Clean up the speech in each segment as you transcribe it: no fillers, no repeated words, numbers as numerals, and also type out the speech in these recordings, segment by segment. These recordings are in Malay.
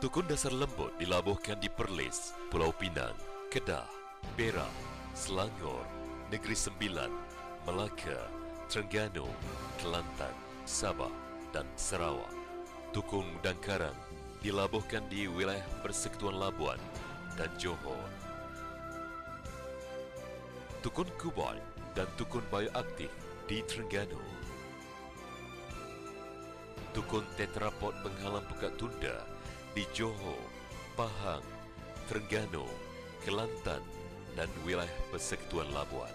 Tukun dasar lembut dilabuhkan di Perlis, Pulau Pinang, Kedah, Perak, Selangor, Negeri Sembilan, Melaka, Terengganu, Kelantan, Sabah dan Sarawak. Tukung dan Karang dilabuhkan di wilayah Persekutuan Labuan dan Johor. Tukun Kubal dan Tukun Bioaktif di Terengganu. Tukun Tetrapod Penghalang Pekat Tunda di Johor, Pahang, Terengganu, Kelantan dan wilayah Persekutuan Labuan.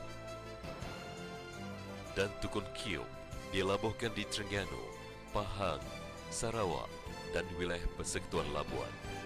Dan Tukun Kiuk dilabuhkan di Terengganu, Pahang, Sarawak dan wilayah Persekutuan Labuan.